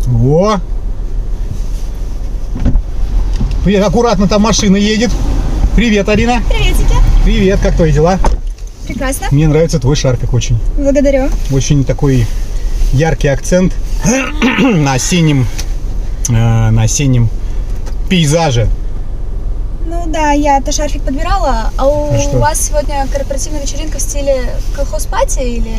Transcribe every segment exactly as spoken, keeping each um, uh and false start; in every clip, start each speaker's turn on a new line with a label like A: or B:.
A: О! Привет, аккуратно, там машина едет. Привет, Арина.
B: Приветики.
A: Привет, как твои дела?
B: Прекрасно.
A: Мне нравится твой шарфик очень.
B: Благодарю.
A: Очень такой яркий акцент на осеннем, э, на осеннем пейзаже.
B: Ну да, я-то шарфик подбирала, а у
A: А что?
B: вас сегодня корпоративная вечеринка в стиле колхоз-пати или...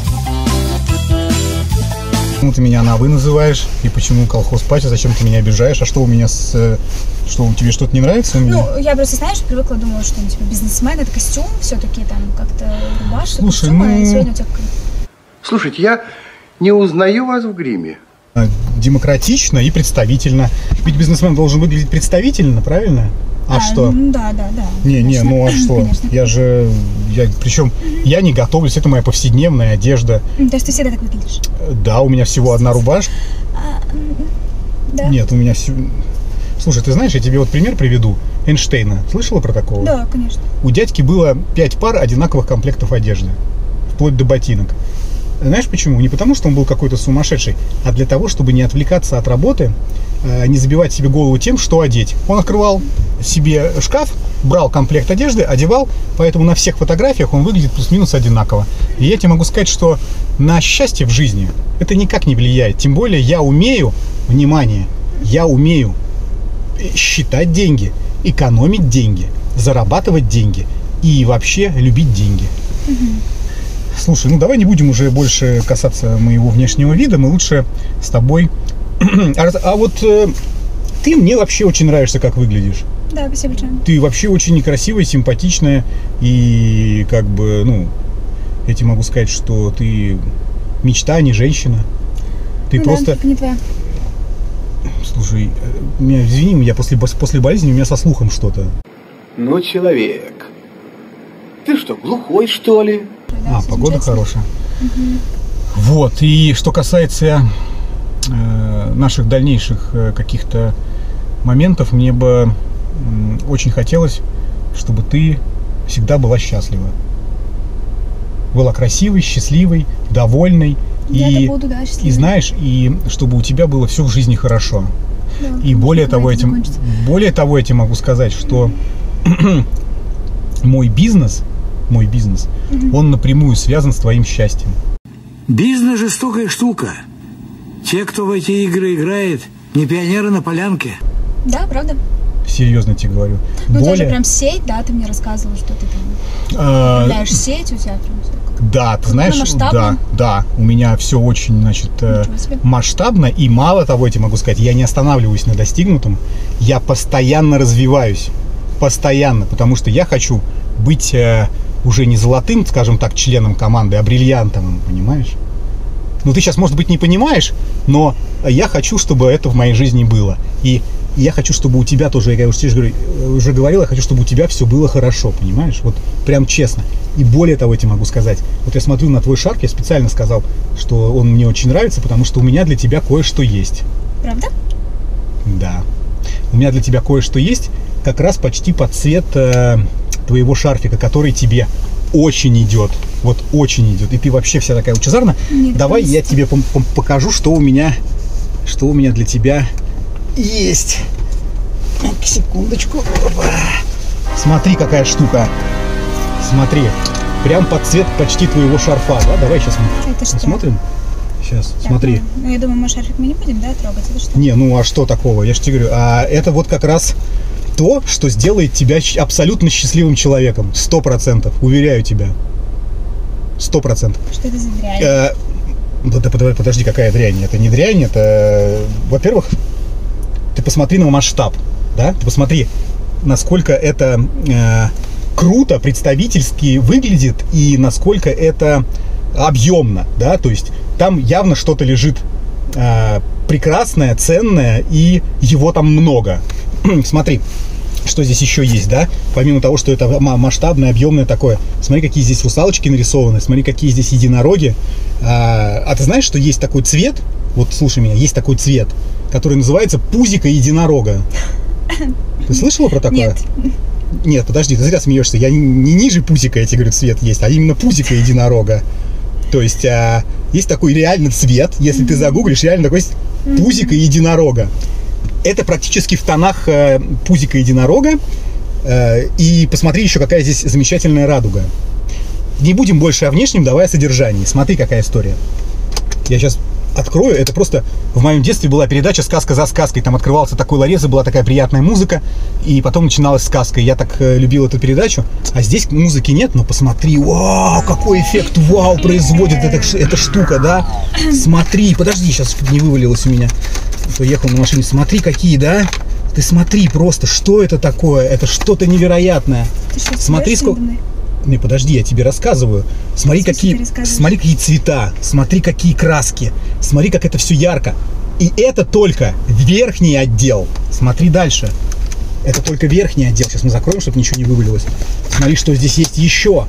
A: Почему ты меня на «вы» называешь? И почему колхоз-пати? Зачем ты меня обижаешь? А что у меня с... Что, у тебе что-то не нравится?
B: Ну, я просто, знаешь, привыкла, думала, что ну, типа бизнесмен, это костюм, все-таки там как-то рубашка,
A: Слушай,
B: костюм,
A: ну...
B: а сегодня у тебя...
C: Слушайте, я не узнаю вас в гриме.
A: Демократично и представительно. Ведь бизнесмен должен выглядеть представительно, правильно? А, а что?
B: Ну, да, да, да.
A: Не,
B: конечно.
A: не, ну а что?
B: Конечно.
A: Я же, я, причем я не готовлюсь, это моя повседневная одежда.
B: То есть ты всегда так выглядишь?
A: Да, у меня всего одна рубашка.
B: А, да.
A: Нет, у меня все... Слушай, ты знаешь, я тебе вот пример приведу. Эйнштейна. Слышала про такого?
B: Да, конечно.
A: У дядьки было пять пар одинаковых комплектов одежды. Вплоть до ботинок. Знаешь почему? Не потому, что он был какой-то сумасшедший, а для того, чтобы не отвлекаться от работы, не забивать себе голову тем, что одеть. Он открывал себе шкаф, брал комплект одежды, одевал, поэтому на всех фотографиях он выглядит плюс-минус одинаково. И я тебе могу сказать, что на счастье в жизни это никак не влияет. Тем более я умею, внимание, я умею считать деньги, экономить деньги, зарабатывать деньги и вообще любить деньги.
B: Угу.
A: Слушай, ну давай не будем уже больше касаться моего внешнего вида, мы лучше с тобой... а, а вот э, ты мне вообще очень нравишься, как выглядишь.
B: Да, спасибо большое.
A: Ты вообще очень некрасивая, симпатичная и как бы, ну, я тебе могу сказать, что ты мечта, а не женщина. Ты
B: ну,
A: просто...
B: Да, не твоя.
A: Слушай, меня, извини, у меня после, после болезни у меня со слухом что-то.
C: Ну, человек, ты что, глухой, что ли?
A: А, погода хорошая. Угу. Вот, и что касается э, наших дальнейших э, каких-то моментов, мне бы э, очень хотелось, чтобы ты всегда была счастлива. Была красивой, счастливой, довольной.
B: Я
A: и,
B: буду, да,
A: и знаешь, и чтобы у тебя было все в жизни хорошо.
B: Да,
A: и более того, этим, более того, я тебе могу сказать, что мой бизнес, мой бизнес, угу. он напрямую связан с твоим счастьем.
D: Бизнес жестокая штука. Те, кто в эти игры играет, не пионеры на полянке.
B: Да, правда.
A: Серьезно тебе говорю.
B: Ну,
A: более...
B: ты же прям сеть, да, ты мне рассказывал, что ты там
A: а...
B: управляешь сеть, у тебя прям все.
A: Да, ты знаешь, да, да, у меня все очень, значит, масштабно, и мало того, я тебе могу сказать, я не останавливаюсь на достигнутом, я постоянно развиваюсь, постоянно, потому что я хочу быть э, уже не золотым, скажем так, членом команды, а бриллиантовым, понимаешь? Ну, ты сейчас, может быть, не понимаешь, но я хочу, чтобы это в моей жизни было, и я хочу, чтобы у тебя тоже, я уже, уже говорил, я хочу, чтобы у тебя все было хорошо, понимаешь? Вот прям честно. И более того, я тебе могу сказать, вот я смотрю на твой шарф, я специально сказал, что он мне очень нравится, потому что у меня для тебя кое-что есть.
B: Правда?
A: Да. У меня для тебя кое-что есть, как раз почти под цвет э, твоего шарфика, который тебе очень идет. Вот очень идет. И ты вообще вся такая лучезарная. Давай я тебе покажу, что у меня, что у меня для тебя есть. Секундочку. Опа. Смотри, какая штука. Смотри. Прям под цвет почти твоего шарфа. Да? Давай сейчас мы посмотрим. Сейчас, так, смотри.
B: Ну, ну, я думаю, мы шарфик мы не будем, да, трогать? Это что?
A: Не, ну а что такого? Я же тебе говорю. А это вот как раз то, что сделает тебя абсолютно счастливым человеком. Сто процентов. Уверяю тебя. Сто процентов.
B: Что это за дрянь?
A: Э, подожди, подожди, какая дрянь? Это не дрянь, это... Во-первых, ты посмотри на масштаб, да? Ты посмотри, насколько это э, круто, представительски выглядит и насколько это объемно, да? То есть там явно что-то лежит э, прекрасное, ценное, и его там много. Смотри, что здесь еще есть, да? Помимо того, что это масштабное, объемное такое. Смотри, какие здесь русалочки нарисованы, смотри, какие здесь единороги. А, а ты знаешь, что есть такой цвет? Вот слушай меня, есть такой цвет, который называется пузико единорога. Ты слышала про такое?
B: Нет.
A: Нет, подожди, ты зря смеешься. Я не, не ниже пузика, я тебе говорю, цвет есть, а именно пузико единорога. То есть а, есть такой реальный цвет, если mm-hmm. ты загуглишь, реально такой пузика единорога. Это практически в тонах э, пузика единорога. Э, и посмотри еще, какая здесь замечательная радуга. Не будем больше о внешнем, давай о содержании. Смотри, какая история. Я сейчас открою. Это просто в моем детстве была передача «Сказка за сказкой». Там открывался такой ларец, и была такая приятная музыка. И потом начиналась сказка. Я так э, любил эту передачу. А здесь музыки нет, но посмотри. Вау, какой эффект, вау, производит эта, эта штука, да? Смотри, подожди, сейчас чтобы не вывалилось у меня. А то ехал на машине. Смотри, какие, да? Ты смотри просто, что это такое? Это что-то невероятное.
B: Ты что,
A: смотри, сколько... Не, подожди, я тебе рассказываю. Смотри, какие, смотри, какие цвета, смотри, какие краски, смотри, как это все ярко. И это только верхний отдел. Смотри дальше. Это только верхний отдел. Сейчас мы закроем, чтобы ничего не вывалилось. Смотри, что здесь есть еще.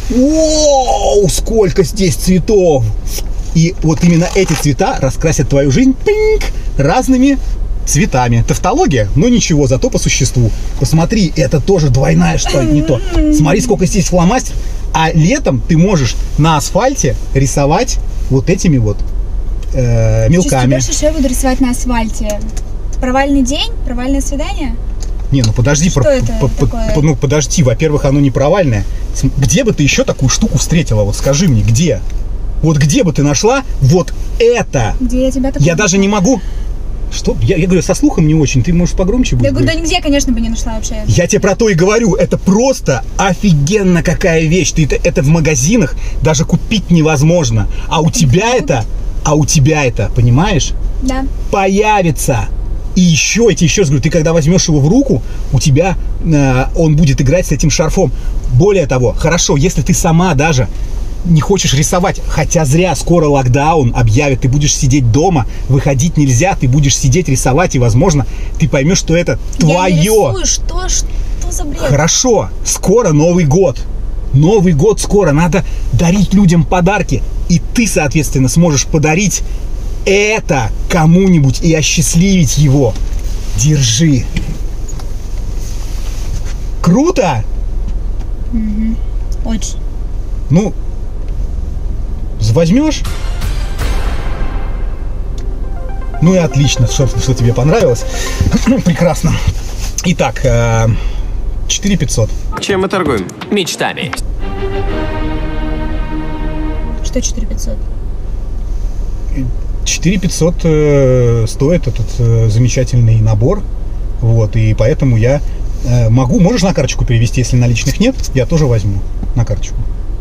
A: Вау, сколько здесь цветов! И вот именно эти цвета раскрасят твою жизнь пинг, разными цветами. Тавтология? Ну ничего, зато по существу. Посмотри, это тоже двойная, что ли, не то. Смотри, сколько здесь фломастеров. А летом ты можешь на асфальте рисовать вот этими вот э, мелками.
B: Чуть больше я буду рисовать на асфальте. Провальный день? Провальное свидание?
A: Не, ну подожди,
B: что
A: про,
B: это
A: по, по,
B: такое?
A: ну подожди, во-первых, оно не провальное. Где бы ты еще такую штуку встретила? Вот скажи мне, где? Вот где бы ты нашла вот это?
B: Где я тебя такое?
A: Я даже не могу... Что? Я, я говорю, со слухом не очень, ты можешь погромче будет.
B: Я говорю, да нигде, конечно, бы не нашла вообще.
A: Я тебе про то и говорю, это просто офигенно какая вещь. Ты это, это в магазинах даже купить невозможно. А у тебя это, а у тебя это, понимаешь?
B: Да.
A: Появится. И еще, я тебе еще раз говорю, ты когда возьмешь его в руку, у тебя э, он будет играть с этим шарфом. Более того, хорошо, если ты сама даже не хочешь рисовать, хотя зря, скоро локдаун объявят, ты будешь сидеть дома, выходить нельзя, ты будешь сидеть, рисовать, и, возможно, ты поймешь, что это твое.
B: Я не рисую, что, что за бред?
A: Хорошо, скоро Новый год. Новый год скоро, надо дарить людям подарки. И ты, соответственно, сможешь подарить это кому-нибудь и осчастливить его. Держи. Круто?
B: Угу. Очень.
A: Ну, возьмешь? Ну и отлично, что, что тебе понравилось. Прекрасно. Итак, четыре тысячи пятьсот.
C: Чем мы торгуем?
E: Мечтами.
B: Что четыре тысячи пятьсот?
A: четыре тысячи пятьсот э, стоит этот э, замечательный набор. Вот, и поэтому я э, могу, можешь на карточку перевести, если наличных нет, я тоже возьму на карточку.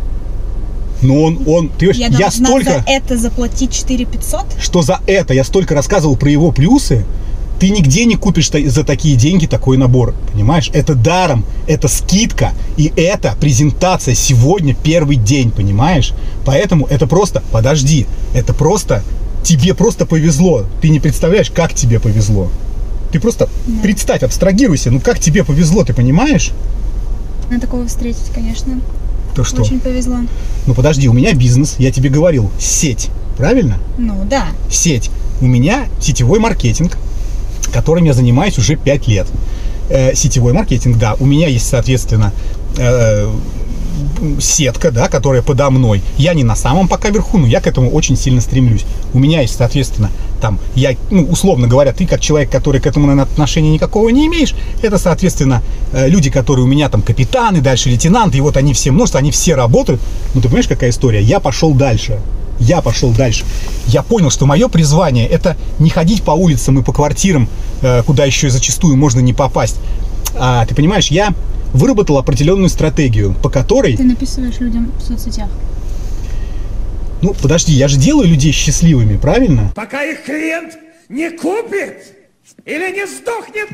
A: Но он, он, ты
B: Я,
A: я столько...
B: за это заплатить четыре тысячи пятьсот?
A: Что за это? Я столько рассказывал про его плюсы. Ты нигде не купишь за такие деньги такой набор, понимаешь? Это даром, это скидка, и это презентация сегодня, первый день, понимаешь? Поэтому это просто, подожди, это просто, тебе просто повезло. Ты не представляешь, как тебе повезло. Ты просто да. представь, абстрагируйся, ну как тебе повезло, ты понимаешь?
B: На такого встретить, конечно.
A: То что?
B: Очень повезло.
A: Ну подожди, у меня бизнес, я тебе говорил, сеть, правильно?
B: Ну да.
A: Сеть. У меня сетевой маркетинг, которым я занимаюсь уже пять лет. Э, сетевой маркетинг, да. У меня есть, соответственно, э, сетка, да, которая подо мной. Я не на самом пока верху, но я к этому очень сильно стремлюсь. У меня есть, соответственно, там, я, ну, условно говоря, ты как человек, который к этому, наверное, отношения никакого не имеешь, это, соответственно, э, люди, которые у меня там капитаны, дальше лейтенанты, и вот они все множество, они все работают. Ну, ты понимаешь, какая история? Я пошел дальше. Я пошел дальше. Я понял, что мое призвание — это не ходить по улицам и по квартирам, куда еще и зачастую можно не попасть. А, ты понимаешь, я выработал определенную стратегию, по которой...
B: Ты написываешь людям в соцсетях.
A: Ну, подожди, я же делаю людей счастливыми, правильно?
F: Пока их клиент не купит или не сдохнет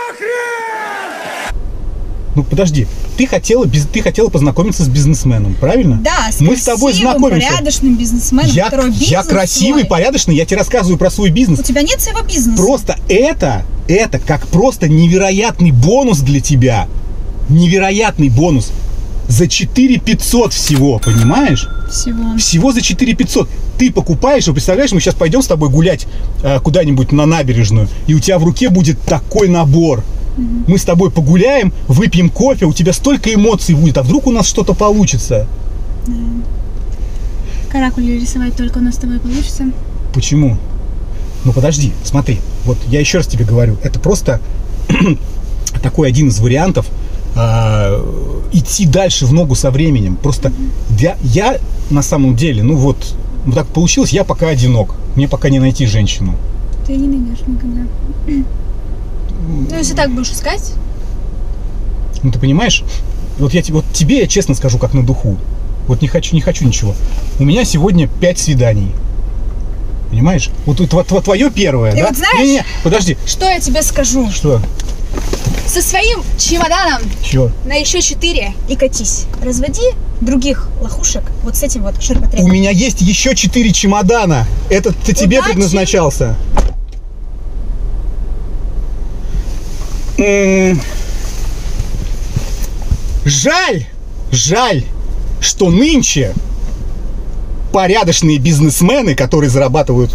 F: нахрен!
A: Ну, подожди, ты хотела, ты хотела познакомиться с бизнесменом, правильно?
B: Да, с
A: Мы с тобой знакомимся.
B: порядочным бизнесменом,
A: я,
B: которого бизнес
A: я красивый,
B: свой.
A: порядочный, я тебе рассказываю про свой бизнес.
B: У тебя нет своего бизнеса.
A: Просто это, это как просто невероятный бонус для тебя. Невероятный бонус. За четыре тысячи пятьсот всего, понимаешь?
B: Всего.
A: Всего за четыре тысячи пятьсот. Ты покупаешь, вы представляешь, мы сейчас пойдем с тобой гулять э, куда-нибудь на набережную, и у тебя в руке будет такой набор. Мы с тобой погуляем, выпьем кофе, у тебя столько эмоций будет, а вдруг у нас что-то получится?
B: Да. Каракули рисовать только у нас с тобой получится.
A: Почему? Ну подожди, смотри, вот я еще раз тебе говорю, это просто такой один из вариантов э, идти дальше в ногу со временем. Просто для, я на самом деле, ну вот, вот так получилось, я пока одинок, мне пока не найти женщину.
B: Ты не найдешь никогда. Ну, если так будешь искать.
A: Ну ты понимаешь, вот, я, вот тебе я честно скажу, как на духу, вот не хочу, не хочу ничего. У меня сегодня пять свиданий. Понимаешь? Вот это твое первое,
B: Ты
A: да?
B: вот знаешь,
A: Не-не-не, подожди.
B: Что я тебе скажу?
A: Что?
B: Со своим чемоданом
A: Чё?
B: на еще четыре и катись. Разводи других лохушек вот с этим вот ширпотребом.
A: У меня есть еще четыре чемодана. Этот-то тебе
B: Удачи.
A: предназначался. М-м. Жаль, жаль, что нынче порядочные бизнесмены, которые зарабатывают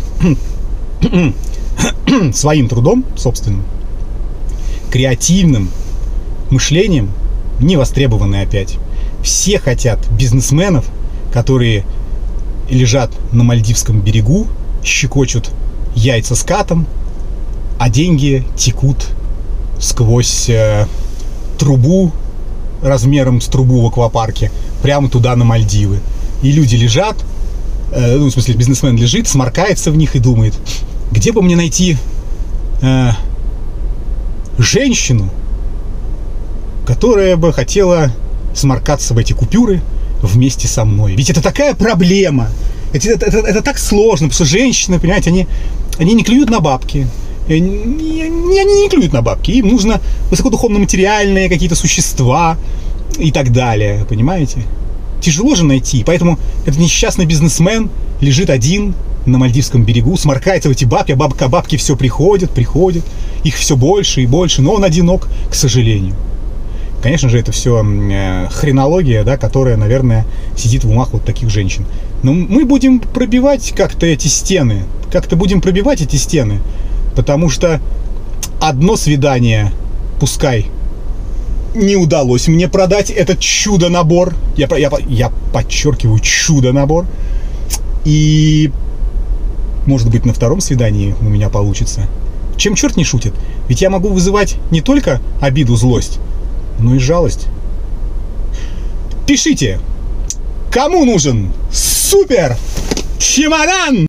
A: своим трудом, собственным, креативным мышлением, не востребованы опять. Все хотят бизнесменов, которые лежат на Мальдивском берегу, щекочут яйца скатом, а деньги текут сквозь э, трубу размером с трубу в аквапарке прямо туда, на Мальдивы. И люди лежат, э, ну, в смысле, бизнесмен лежит, сморкается в них и думает, где бы мне найти э, женщину, которая бы хотела сморкаться в эти купюры вместе со мной. Ведь это такая проблема. Это, это, это, это так сложно, потому что женщины, понимаете, они, они не клюют на бабки. Они не, не клюют на бабки. Им нужно высокодуховно-материальные какие-то существа и так далее. Понимаете? Тяжело же найти. Поэтому этот несчастный бизнесмен лежит один на Мальдивском берегу, сморкается в эти бабки, а бабка, бабки все приходят, приходят. Их все больше и больше, но он одинок, к сожалению. Конечно же, это все э, хренология, да, которая, наверное, сидит в умах вот таких женщин. Но мы будем пробивать как-то эти стены. Как-то будем пробивать эти стены. Потому что одно свидание, пускай, не удалось мне продать этот чудо-набор. Я, я, я подчеркиваю, чудо-набор. И, может быть, на втором свидании у меня получится. Чем черт не шутит? Ведь я могу вызывать не только обиду, злость, но и жалость. Пишите, кому нужен супер чемодан?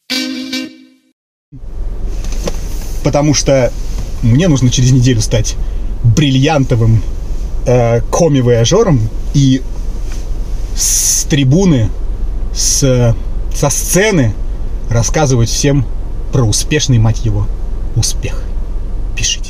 A: Потому что мне нужно через неделю стать бриллиантовым э, коми-вояжером и с трибуны, с, со сцены рассказывать всем про успешный, мать его, успех. Пишите.